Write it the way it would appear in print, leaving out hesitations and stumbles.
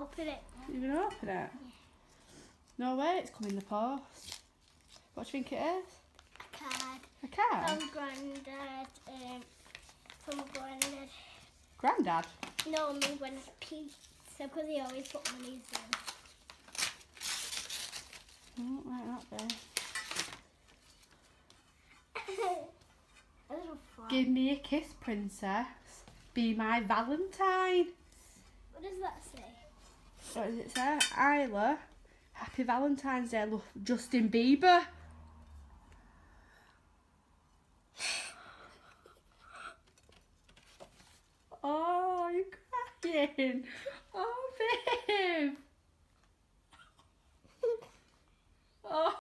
open it. You gonna open it? Yeah. No way, it's come in the post. What do you think it is? A card. A card? From Grandad. From Grandad. Grandad? No, my Grandad's pizza, because he always put monies in. Oh, might not be. A little frog. Give me a kiss, princess. Be my Valentine. What does that say? What does it say? Isla, happy Valentine's Day, love, Justin Bieber. Oh, you're crying. Oh, babe. Oh.